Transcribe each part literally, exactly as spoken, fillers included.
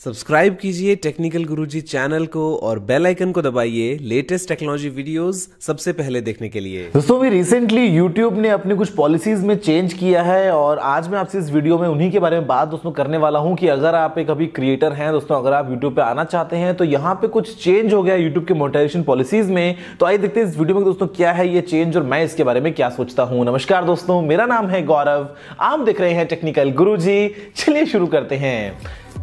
Subscribe कीजिए technical गुरुजी channel को और बेल आइकन को दबाइए लेटेस्ट टेक्नोलॉजी वीडियोस सबसे पहले देखने के लिए। दोस्तों भी रिसेंटली YouTube ने अपने कुछ पॉलिसीज में चेंज किया है और आज मैं आपसे इस वीडियो में उन्हीं के बारे में बात दोस्तों करने वाला हूं कि अगर आप एक अभी क्रिएटर हैं दोस्तों, अगर आप YouTube पे आना चाहते हैं तो यहाँ पे कुछ चेंज हो गया YouTube के मोनेटाइजेशन पॉलिसीज में। तो आइए देखते हैं इस वीडियो में दोस्तों क्या है ये चेंज और मैं इसके बारे में क्या सोचता हूँ। नमस्कार दोस्तों, मेरा नाम है गौरव, आप देख रहे हैं टेक्निकल गुरुजी। चलिए शुरू करते हैं।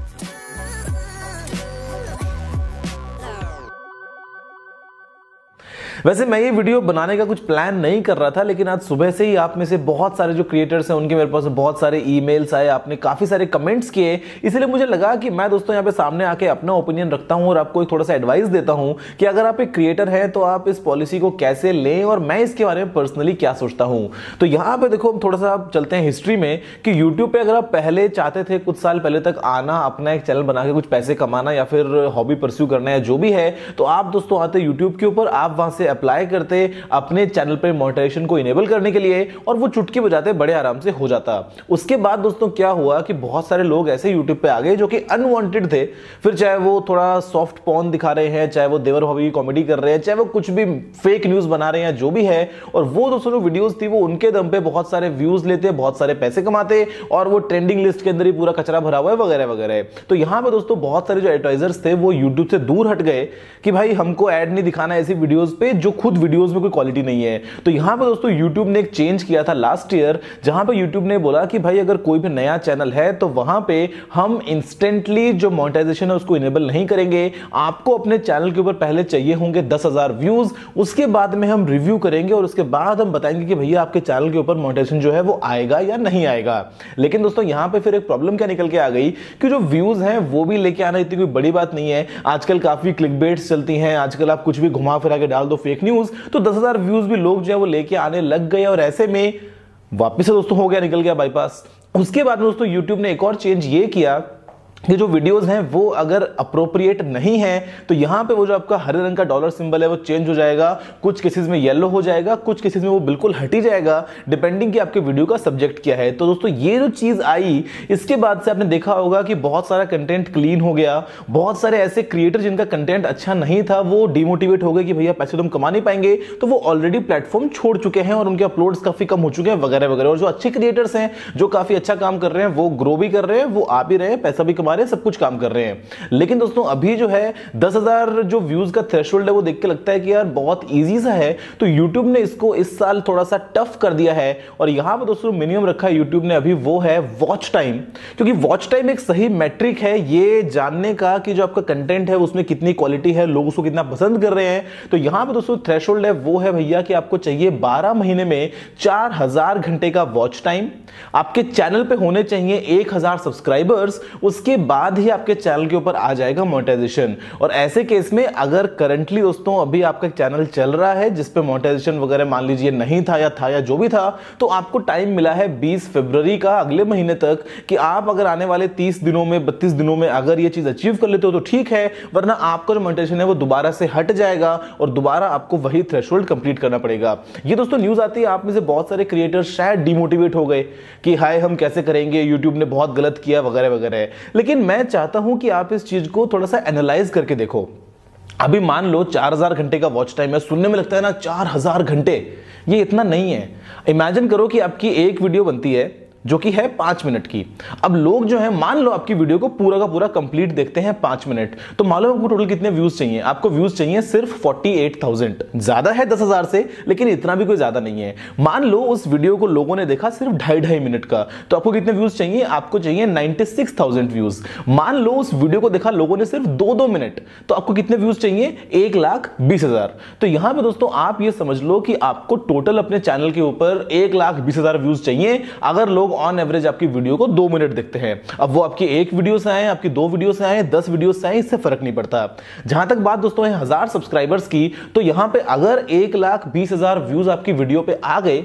वैसे मैं ये वीडियो बनाने का कुछ प्लान नहीं कर रहा था, लेकिन आज सुबह से ही आप में से बहुत सारे जो क्रिएटर्स हैं उनके मेरे पास बहुत सारे ईमेल्स आए, आपने काफी सारे कमेंट्स किए, इसलिए मुझे लगा कि मैं दोस्तों यहाँ पे सामने आके अपना ओपिनियन रखता हूँ और आपको एक थोड़ा सा एडवाइस देता हूँ कि अगर आप एक क्रिएटर हैं तो आप इस पॉलिसी को कैसे लें और मैं इसके बारे में पर्सनली क्या सोचता हूँ। तो यहाँ पे देखो, हम थोड़ा सा चलते हैं हिस्ट्री में कि यूट्यूब पे अगर आप पहले चाहते थे कुछ साल पहले तक आना, अपना एक चैनल बना के कुछ पैसे कमाना या फिर हॉबी परस्यू करना या जो भी है, तो आप दोस्तों आते यूट्यूब के ऊपर, आप वहां से अप्लाई करते अपने चैनल पे मोनेटाइजेशन को इनेबल करने के लिए और वो चुटकी बजाते बड़े आराम से हो जाता। उसके बाद दोस्तों क्या हुआ कि बहुत सारे लोग ऐसे यूट्यूब पे आ गए जो कि अनवांटेड थे, फिर चाहे वो थोड़ा सॉफ्ट पॉर्न दिखा रहे हैं, चाहे वो देवर भाभी की कॉमेडी कर रहे हैं, चाहे वो कुछ भी फेक न्यूज बना रहे हैं, जो भी है, और वो दोस्तों जो वीडियोस थी वो उनके दम पे बहुत सारे व्यूज लेते, बहुत सारे पैसे कमाते और वो ट्रेंडिंग लिस्ट के अंदर ही पूरा कचरा भरा हुआ है वगैरह वगैरह। तो यहां पे दोस्तों बहुत सारे जो एडवर्टाइजर्स थे वो यूट्यूब से दूर हट गए कि भाई हमको ऐड नहीं दिखाना ऐसी वीडियोस पे जो खुद वीडियोस में कोई क्वालिटी नहीं है। तो यहां पे दोस्तों YouTube ने एक चेंज किया था लास्ट ईयर, जहां पे YouTube ने बोला कि भाई अगर कोई भी नया चैनल है तो वहां पे हम इंस्टेंटली जो मोनेटाइजेशन है उसको इनेबल नहीं करेंगे। आपको अपने चैनल के ऊपर पहले चाहिए होंगे दस हजार व्यूज, उसके बाद में हम रिव्यू करेंगे और उसके बाद हम बताएंगे कि भैया आपके चैनल के ऊपर मोनेटाइजेशन जो है वो आएगा या नहीं आएगा। लेकिन दोस्तों यहां पे फिर एक प्रॉब्लम क्या निकल के आ गई कि जो व्यूज हैं वो भी लेके आना इतनी कोई बड़ी बात नहीं है। आजकल काफी क्लिकबेट्स चलती हैं, आजकल आप कुछ भी घुमा फिरा के डाल दो फेक न्यूज, तो दस हजार व्यूज भी लोग जो है वो लेके आने लग गए और ऐसे में वापस से दोस्तों हो गया, निकल गया बाईपास। उसके बाद में दोस्तों यूट्यूब ने एक और चेंज ये किया कि जो वीडियोस हैं वो अगर अप्रोप्रिएट नहीं है तो यहां पे वो जो आपका हरे रंग का डॉलर सिंबल है वो चेंज हो जाएगा, कुछ केसेस में येलो हो जाएगा, कुछ केसेस में वो बिल्कुल हट ही जाएगा, डिपेंडिंग कि आपके वीडियो का सब्जेक्ट क्या है। तो दोस्तों ये जो चीज आई, इसके बाद से आपने देखा होगा कि बहुत सारा कंटेंट क्लीन हो गया, बहुत सारे ऐसे क्रिएटर जिनका कंटेंट अच्छा नहीं था वो डिमोटिवेट हो गए कि भैया पैसे तो हम कमा नहीं पाएंगे, तो वो ऑलरेडी प्लेटफॉर्म छोड़ चुके हैं और उनके अपलोड्स काफी कम हो चुके हैं वगैरह वगैरह। और जो अच्छे क्रिएटर्स हैं जो काफी अच्छा काम कर रहे हैं वो ग्रो भी कर रहे हैं, वो आ भी रहे हैं, पैसा भी कमा रहे हैं, सब कुछ काम कर रहे हैं। लेकिन दोस्तों अभी जो है दस हजार जो व्यूज का थ्रेशोल्ड है वो देख के लगता है कि यार बहुत इजी सा है, तो YouTube ने इसको इस साल थोड़ा सा टफ कर दिया है और यहां पर दोस्तों मिनिमम रखा है YouTube ने अभी, वो है वॉच टाइम। क्योंकि वॉच टाइम एक सही मैट्रिक है ये जानने का कि जो आपका कंटेंट है उसमें कितनी क्वालिटी है, लोग उसको कितना पसंद कर रहे हैं। तो यहां पर दोस्तों थ्रेशोल्ड है वो है भैया कि आपको चाहिए बारह महीने में चार हजार घंटे का वॉच टाइम, आपके चैनल पे होने चाहिए एक हजार सब्सक्राइबर्स, उसके बाद ही आपके चैनल के ऊपर आ जाएगा मोनेटाइजेशन। और ऐसे केस में अगर करंटली दोस्तों अभी आपका चैनल चल रहा है जिस पे मोनेटाइजेशन वगैरह मान लीजिए नहीं था या था या जो भी था, तो आपको टाइम मिला है बीस फरवरी का अगले महीने तक कि आप अगर आने वाले तीस दिनों में बत्तीस दिनों में अगर ये चीज अचीव कर लेते हो तो ठीक है, वरना आपका जो मोनेटाइजेशन है वो दोबारा से हट जाएगा और दोबारा आपको वही थ्रेशोल्ड कंप्लीट करना पड़ेगा। ये दोस्तों न्यूज आती है, आप में से बहुत सारे क्रिएटर्स शायद डिमोटिवेट हो गए कि हाय हम कैसे करेंगे, यूट्यूब ने बहुत गलत किया वगैरह वगैरह। लेकिन मैं चाहता हूं कि आप इस चीज को थोड़ा सा एनालाइज करके देखो। अभी मान लो चार हजार घंटे का वॉच टाइम है, सुनने में लगता है ना चार हजार घंटे, ये इतना नहीं है। इमेजिन करो कि आपकी एक वीडियो बनती है जो कि है पांच मिनट की। अब लोग जो है मान लो आपकी वीडियो को पूरा का पूरा कंप्लीट देखते हैं पांच मिनट, तो मालूम आपको टोटल कितने व्यूज चाहिए? आपको व्यूज चाहिए सिर्फ अड़तालीस हज़ार। ज्यादा है दस हजार से, लेकिन इतना भी कोई ज्यादा नहीं है। मान लो उस वीडियो को लोगों ने देखा सिर्फ ढाई ढाई मिनट का, तो आपको कितने व्यूज चाहिए? आपको चाहिए छियानवे हज़ार व्यूज। मान लो उस वीडियो को देखा लोगों ने सिर्फ दो दो मिनट, तो आपको कितने व्यूज चाहिए? एक लाख बीस हजार। तो यहां पे दोस्तों आप ये समझ लो कि आपको टोटल अपने चैनल के ऊपर एक लाख बीस हजार व्यूज चाहिए अगर लोग ऑन एवरेज आपकी वीडियो को दो मिनट देखते हैं। अब वो आपकी एक वीडियो से आए, आपकी दो वीडियो से आए, दस वीडियो से आए, इससे फर्क नहीं पड़ता। जहां तक बात दोस्तों है हजार सब्सक्राइबर्स की, तो यहां पे अगर एक लाख बीस हजार व्यूज आपकी वीडियो पे आ गए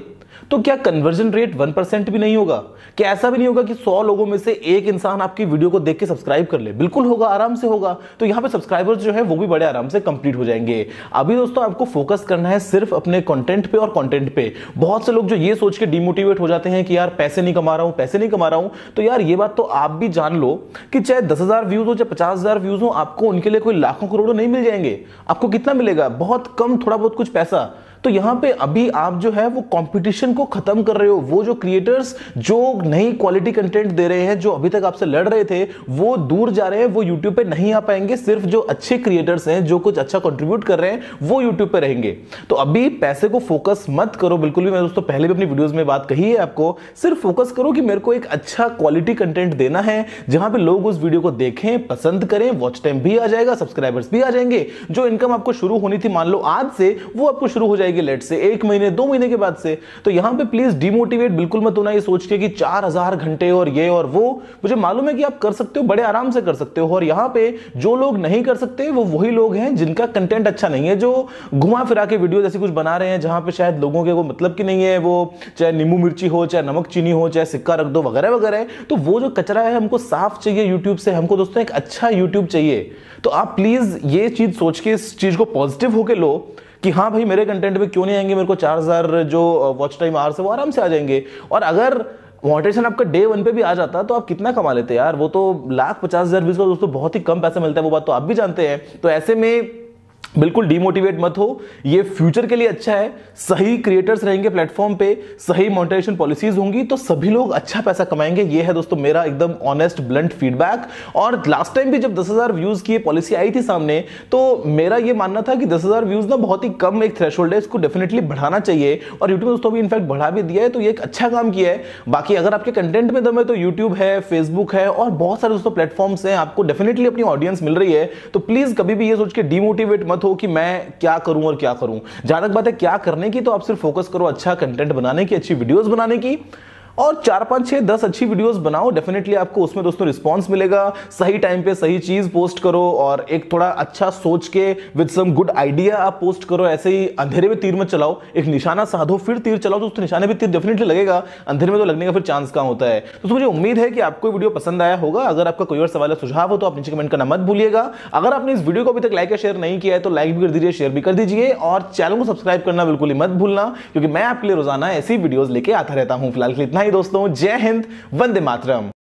तो क्या कन्वर्जन रेट वन परसेंट भी नहीं होगा? क्या ऐसा भी नहीं होगा कि सौ लोगों में से एक इंसान आपकी वीडियो को देख के सब्सक्राइब कर ले? बिल्कुल होगा, आराम से होगा। तो यहां पे सब्सक्राइबर्स जो है वो भी बड़े आराम से कंप्लीट हो जाएंगे। अभी दोस्तों आपको फोकस करना है सिर्फ अपने कंटेंट पे और कंटेंट पे। बहुत से लोग जो ये सोच के डिमोटिवेट हो जाते हैं कि यार पैसे नहीं कमा रहा हूं, पैसे नहीं कमा रहा हूं, तो यार ये बात तो आप भी जान लो कि चाहे दस हजार व्यूज हो चाहे पचास हजार व्यूज हो, आपको उनके लिए कोई लाखों करोड़ों नहीं मिल जाएंगे। आपको कितना मिलेगा? बहुत कम, थोड़ा बहुत कुछ पैसा। तो यहां पे अभी आप जो है वो कंपटीशन को खत्म कर रहे हो। वो जो क्रिएटर्स जो नई क्वालिटी कंटेंट दे रहे हैं, जो अभी तक आपसे लड़ रहे थे, वो दूर जा रहे हैं, वो यूट्यूब पे नहीं आ पाएंगे। सिर्फ जो अच्छे क्रिएटर्स हैं, जो कुछ अच्छा कंट्रीब्यूट कर रहे हैं, वो यूट्यूब पे रहेंगे। तो अभी पैसे को फोकस मत करो बिल्कुल भी। मैं दोस्तों पहले भी अपनी वीडियोस में बात कही है आपको, सिर्फ फोकस करो कि मेरे को एक अच्छा क्वालिटी कंटेंट देना है, जहां पे लोग उस वीडियो को देखें, पसंद करें, वॉच टाइम भी आ जाएगा, सब्सक्राइबर्स भी आ जाएंगे। जो इनकम आपको शुरू होनी थी मान लो आज से, वो आपको शुरू हो जाएगी लेट से एक महीने दो महीने के बाद से। तो यहां पे प्लीज डिमोटिवेट बिल्कुल मत होना ये सोच के कि चार हजार घंटे और ये और वो। मुझे मालूम है कि आप कर सकते हो, बड़े आराम से कर सकते हो। और यहां पे जो लोग नहीं कर सकते वो वही लोग हैं जिनका कंटेंट अच्छा नहीं है, जो घुमा फिरा के वीडियो जैसे कुछ बना रहे हैं, जहां पे शायद लोगों के को मतलब की नहीं है। वो चाहे नींबू मिर्ची हो, चाहे नमक चीनी हो, चाहे सिक्का रख दो वगैरह वगैरह। तो वो जो कचरा है हमको साफ चाहिए यूट्यूब से। हमको दोस्तों एक अच्छा यूट्यूब चाहिए। तो आप प्लीज ये चीज सोच के इस चीज को पॉजिटिव होके लो कि हाँ भाई मेरे कंटेंट में क्यों नहीं आएंगे, मेरे को चार हजार जो वॉच टाइम आवर्स है वो आराम से आ जाएंगे। और अगर मोनेटाइजेशन आपका डे वन पे भी आ जाता तो आप कितना कमा लेते यार? वो तो लाख पचास हजार व्यूज का दोस्तों बहुत ही कम पैसा मिलता है, वो बात तो आप भी जानते हैं। तो ऐसे में बिल्कुल डिमोटिवेट मत हो, ये फ्यूचर के लिए अच्छा है। सही क्रिएटर्स रहेंगे प्लेटफॉर्म पे, सही मोनेटाइजेशन पॉलिसीज होंगी तो सभी लोग अच्छा पैसा कमाएंगे। ये है दोस्तों मेरा एकदम ऑनेस्ट ब्लंट फीडबैक। और लास्ट टाइम भी जब दस हजार व्यूज की पॉलिसी आई थी सामने, तो मेरा ये मानना था कि दस हजार व्यूज ना बहुत ही कम एक थ्रेशोल्ड है, इसको डेफिनेटली बढ़ाना चाहिए। और यूट्यूब दोस्तों भी इनफैक्ट बढ़ा भी दिया है, तो ये एक अच्छा काम किया है। बाकी अगर आपके कंटेंट में दम है तो यूट्यूब है, फेसबुक है और बहुत सारे दोस्तों प्लेटफॉर्म्स हैं, आपको डेफिनेटली अपनी ऑडियंस मिल रही है। तो प्लीज कभी भी ये सोच के डिमोटिवेट मत हो कि मैं क्या करूं और क्या करूं। जहां तक बात है क्या करने की, तो आप सिर्फ फोकस करो अच्छा कंटेंट बनाने की, अच्छी वीडियोस बनाने की। और चार पांच छह दस अच्छी वीडियोस बनाओ, डेफिनेटली आपको उसमें दोस्तों रिस्पांस मिलेगा। सही टाइम पे सही चीज पोस्ट करो और एक थोड़ा अच्छा सोच के विद सम गुड आइडिया आप पोस्ट करो। ऐसे ही अंधेरे में तीर मत चलाओ, एक निशाना साधो फिर तीर चलाओ, तो उस निशाने में तीर डेफिनेटली लगेगा। अंधेरे में तो लगने का फिर चांस कहां होता है। तो मुझे उम्मीद है कि आपको वीडियो पसंद आया होगा। अगर आपका कोई और सवाल या सुझाव हो तो आप नीचे कमेंट करना मत भूलिएगा। अगर आपने इस वीडियो को अभी तक लाइक या शेयर नहीं किया है तो लाइक भी कर दीजिए, शेयर भी कर दीजिए और चैनल को सब्सक्राइब करना बिल्कुल ही मत भूलना, क्योंकि मैं आपके लिए रोजाना ऐसी वीडियोस लेके आता रहता हूं। फिलहाल के लिए इतना ही दोस्तों। जय हिंद, वंदे मातरम।